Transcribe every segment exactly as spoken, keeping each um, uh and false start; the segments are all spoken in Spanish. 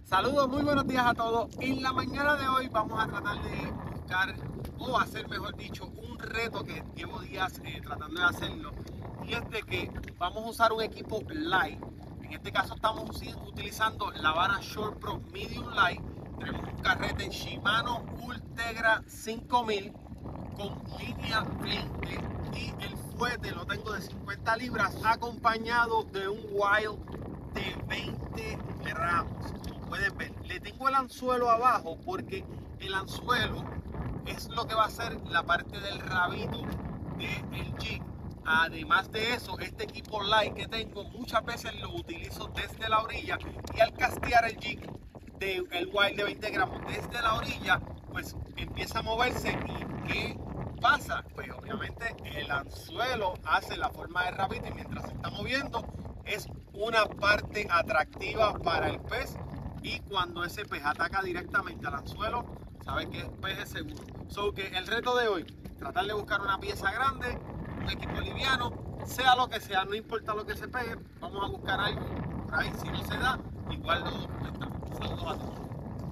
Saludos, muy buenos días a todos. En la mañana de hoy vamos a tratar de buscar, o hacer mejor dicho, un reto que llevo días eh, tratando de hacerlo. Y es de que vamos a usar un equipo light. En este caso estamos utilizando la vara Short Pro Medium Light. Tenemos un carrete Shimano Ultegra cinco mil con línea veinte y el fuete lo tengo de cincuenta libras acompañado de un Wild de veinte gramos. Como pueden ver, le tengo el anzuelo abajo porque el anzuelo es lo que va a ser la parte del rabito del jig. Además de eso, este equipo light que tengo muchas veces lo utilizo desde la orilla, y al castear el jig del Wild de veinte gramos desde la orilla, pues empieza a moverse. ¿Y qué pasa? Pues obviamente el anzuelo hace la forma de rabito, y mientras se está moviendo es una parte atractiva para el pez, y cuando ese pez ataca directamente al anzuelo, sabe que el pez es seguro. So que el reto de hoy, tratar de buscar una pieza grande, un equipo liviano, sea lo que sea, no importa lo que se pegue, vamos a buscar algo por ahí. Si no se da, igual lo documentamos. Saludos a todos.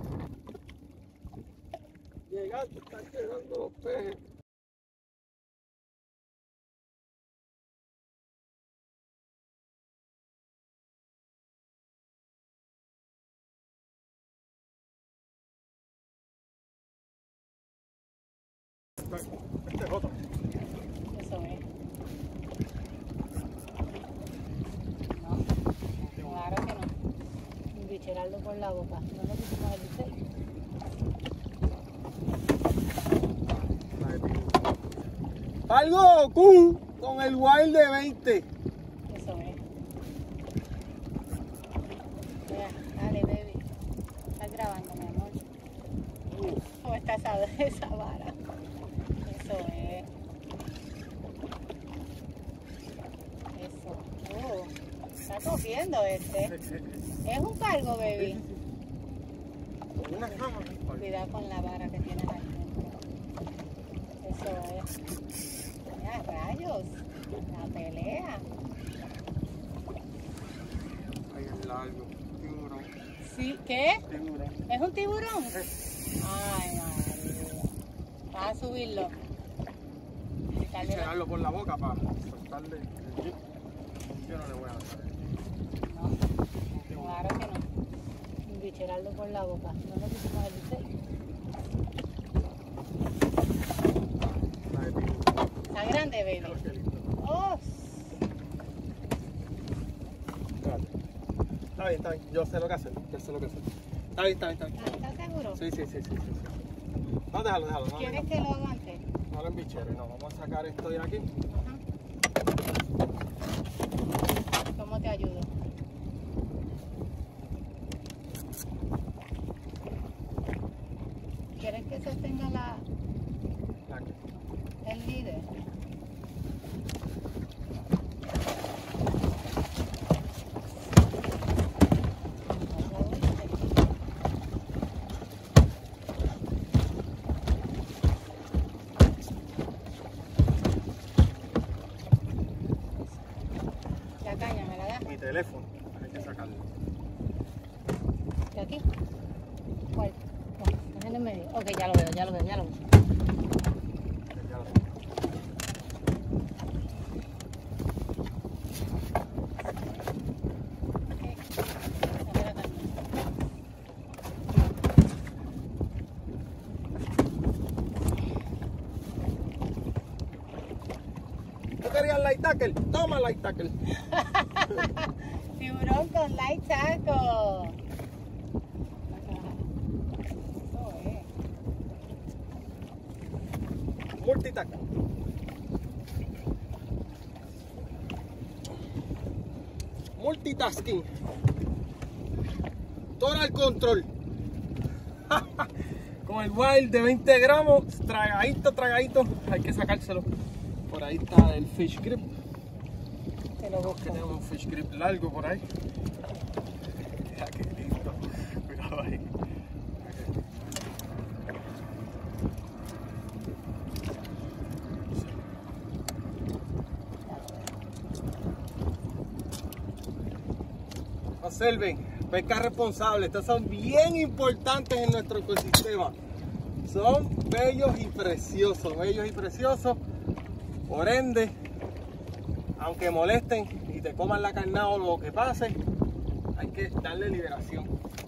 Llegando, están llegando los peces. Este es otro. Eso es. No, claro que no. Bicherarlo por la boca. No lo quisimos el bichero. ¡Algo Goku con el Wild de veinte! Eso es. Mira, dale, baby. Estás grabando, mi amor. ¿Cómo está esa, esa vara? Eso es. Eso. Oh, está cogiendo este. Es un cargo, baby. Una cama. Cuidado con la vara que tienes ahí dentro. Eso es. Mira, rayos. La pelea. Ahí es largo. Tiburón. Sí, ¿qué? Tiburón. ¿Es un tiburón? Ay, madre. Vas a subirlo. Quitarle la- Echarlo por la boca para soltarle el jig. Yo no le voy a dar eso. No, claro que no. Bicherarlo por la boca. No lo quisimos el bichero. Está grande, baby. Oh, Está bien, está bien. Yo sé lo que hacer. Yo sé lo que hacer. Está bien, está bien, está bien. ¿estás seguro? Sí, sí, sí, sí, sí, sí. No, déjalo, déjalo. No, ¿Quieres no, que lo aguante? no lo embichere, no. Vamos a sacar esto de aquí. Ajá. ¿Cómo te ayudo? ¿Quieres que sostenga la, Aquí. el líder? La caña, ¿me la das? Mi teléfono. Hay que sacarlo. ¿De aquí? ¿Cuál? No, es en el medio. Ok, ya lo veo, ya lo veo, ya lo veo. Ya lo tengo. Ok, saca la caña. ¿Tú querías light tackle? Toma light tackle. Tiburón con light tackle. Eso es. Multitackle. Multitasking. Total control. Con el Wild de veinte gramos, tragadito, tragadito. Hay que sacárselo. Por ahí está el fish grip. Te lo Que busco. tenemos un fish grip largo por ahí. Mira qué lindo. Cuidado ahí. Observen, Pesca responsable. Estos son bien importantes en nuestro ecosistema. Son bellos y preciosos, bellos y preciosos. Por ende, aunque molesten y te coman la carnada o lo que pase, hay que darle liberación.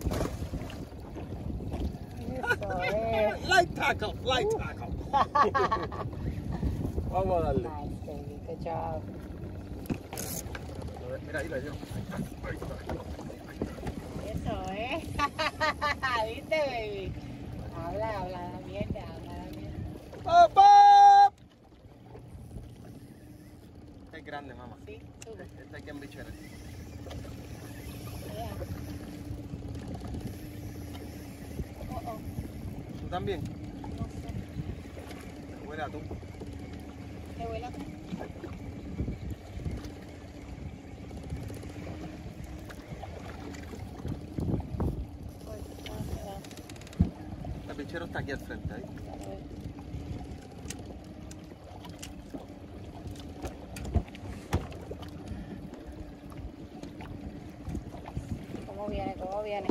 Eso es. Light tackle, light tackle. Vamos a darle. Nice, baby. Good job. Mira, ahí la llevo. Ahí está. Eso es. ¿Viste, baby? Habla, habla la mierda, habla la mierda. ¡Pop, pop! Este es grande, mamá. Sí, sube. Este hay que embichar. Yeah. Oh, oh. ¿Tú también? No sé. Huele a tú. ¿Te huele a ti? El bichero está aquí al frente. Ahí. ¿Cómo viene? ¿Cómo viene?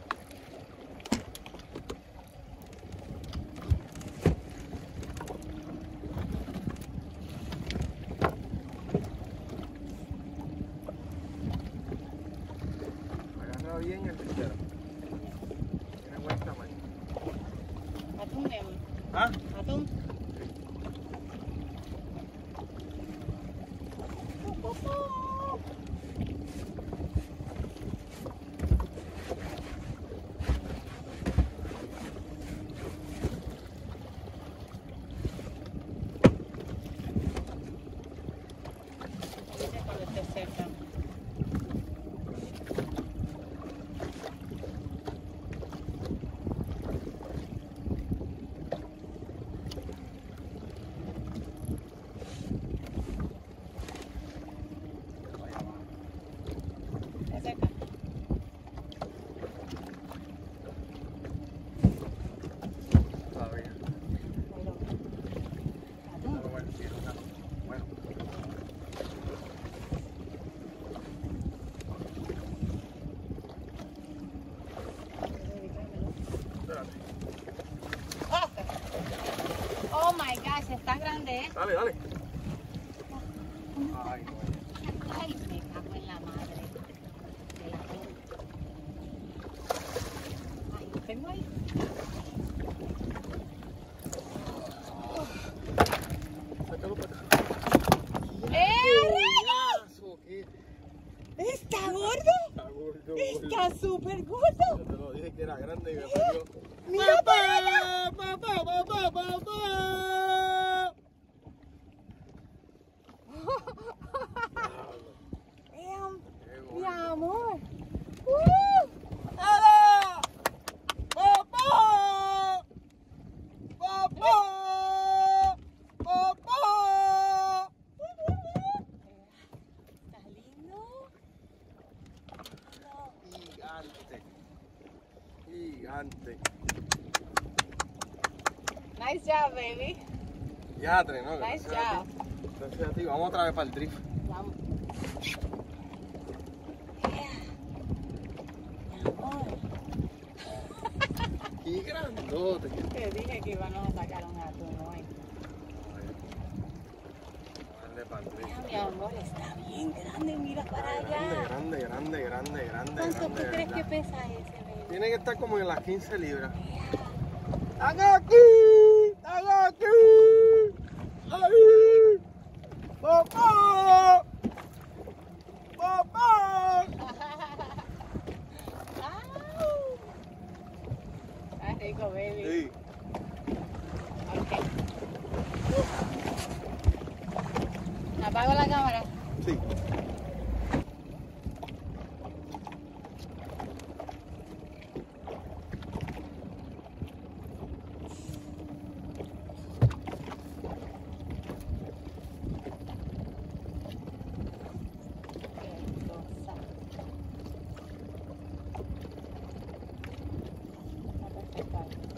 Agarra bien el bichero. Tiene buen tamaño. Atún, mi amor. ¿Ah? Atún. Dice cuando esté cerca. ¿Está cerca? Todavía. Ahí lo veo. Atún. Pero bueno, sí, no, bueno. Espérate. Oh my gosh, está grande, ¿eh? Dale, dale. Ay, no. Ay, me cago en la madre. De la gente. Ay, lo tengo ahí. Sácalo para acá. ¡Eh! Pedazo, ¿qué? ¿Está gordo? Está gordo, Está súper gordo. Yo te lo dije que era grande y me perdió. Mira ¡Papá! ¡Papá, papá, papá! Damn, Qué mi gordo. amor. ¡Uh! ¡Hala! ¡Papá! ¡Papá! ¡Papá! ¿Está lindo? Gigante. Gigante. Nice job, baby. Ya, ¿no? Nice Gracias a job. ti. Gracias a ti. Vamos otra vez para el drift. Vamos. Yeah. Mi amor. ¡Qué grandote! Te dije que íbamos a sacar un atún hoy. Dale para el drift. Mira, mi amor, está bien grande. Mira para allá. Grande, grande, grande, grande, ¿Cuánto grande. tú crees ¿verdad? que pesa ese, baby? Tiene que estar como en las quince libras. Yeah. ¡Están aquí! ¡Están aquí! ¡Ahí! ¡Papá! ¡Papá! Au. Está rico, baby. Sí. Ok. Apago la cámara. Sí. Qué cosa. Está perfecto.